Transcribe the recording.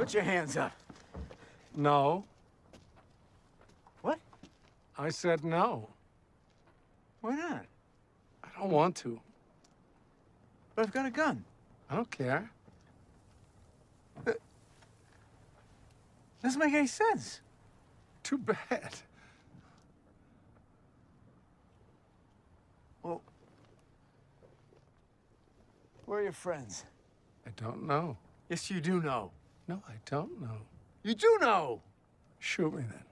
Put your hands up. No. What? I said no. Why not? I don't want to. But I've got a gun. I don't care. Doesn't make any sense. Too bad. Well, where are your friends? I don't know. Yes, you do know. No, I don't know. You do know! Shoot me then.